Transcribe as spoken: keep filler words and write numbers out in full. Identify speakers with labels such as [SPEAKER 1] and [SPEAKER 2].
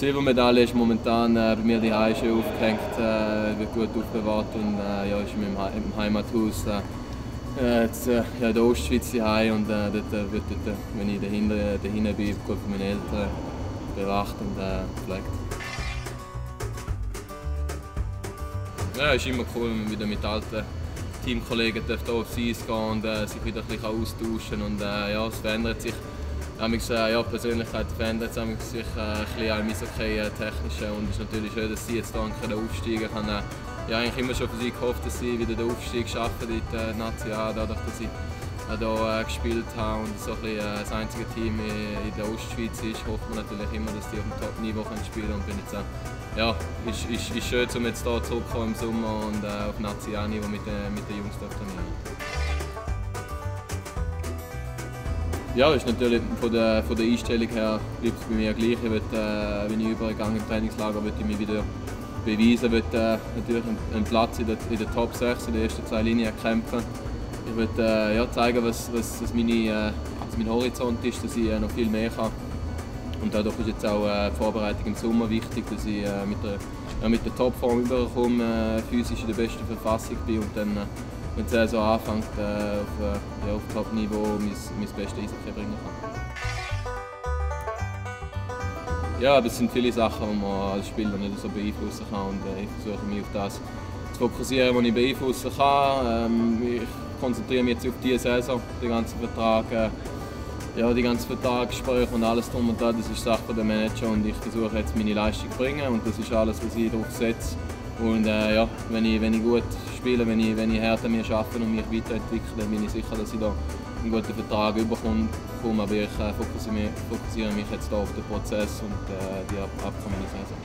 [SPEAKER 1] Silbermedaille ist momentan äh, bei mir die schön aufgehängt, äh, wird gut aufbewahrt und äh, ja, ist in meinem, He im Heimathaus äh, jetzt, äh, ja, in der Ostschweiz daheim und äh, dort äh, wird dort, wenn ich dahinter, dahinter bin, gut von meinen Eltern bewacht und äh, gepflegt. Ja, es ist immer cool, wenn man wieder mit alten Teamkollegen hier aufs Eis gehen und äh, sich wieder ein bisschen austauschen und äh, ja, es verändert sich. Äh, ja, Persönlichkeit verändert sich äh, ein bisschen im Eishockey-Technischen und es ist natürlich schön, dass sie jetzt hier aufsteigen können. Ich habe äh, ja, eigentlich immer schon für sie gehofft, dass sie wieder den Aufstieg schaffen in die National, dadurch, dass ich äh, hier äh, gespielt habe und so ein bisschen, äh, das einzige Team in, in der Ostschweiz ist, hofft man natürlich immer, dass die auf dem Top-Niveau spielen können und bin jetzt, äh, ja, ist, ist, ist schön, um jetzt hier zurückzukommen im Sommer und äh, auf National-Niveau mit, äh, mit den Jungs zu trainieren. Ja, ist natürlich von der, von der Einstellung her bleibt es bei mir gleich. Ich will, äh, wenn ich übergegangen im Trainingslager, will ich mich wieder beweisen, will äh, natürlich einen Platz in der, in der Top sechs, in der ersten zwei Linien kämpfen. Ich will äh, ja, zeigen, was, was, was, meine, äh, was mein Horizont ist, dass ich äh, noch viel mehr kann. Und dadurch ist jetzt auch äh, die Vorbereitung im Sommer wichtig, dass ich äh, mit der, ja, mit der Topform überkomme, äh, physisch in der besten Verfassung bin und dann, äh, wenn die Saison anfängt, äh, auf, äh, ja, auf Top-Niveau mein, mein bestes Eishockey bringen kann. Ja, aber es sind viele Sachen, die man als Spieler nicht so beeinflussen kann und äh, ich versuche mich auf das zu fokussieren, was ich beeinflussen kann. Ähm, ich konzentriere mich jetzt auf diese Saison, den ganzen Vertrag, äh, ja, die ganzen Vertragsgespräche und alles drum und dran, das ist Sache der Manager und ich versuche jetzt meine Leistung zu bringen und das ist alles, was ich darauf setze. Und äh, ja, wenn ich, wenn ich gut spiele, wenn ich, wenn ich hart an mir arbeite und mich weiterentwickle, dann bin ich sicher, dass ich da einen guten Vertrag bekomme. Aber ich äh, fokussiere, mich, fokussiere mich jetzt da auf den Prozess und äh, die abkommende Saison.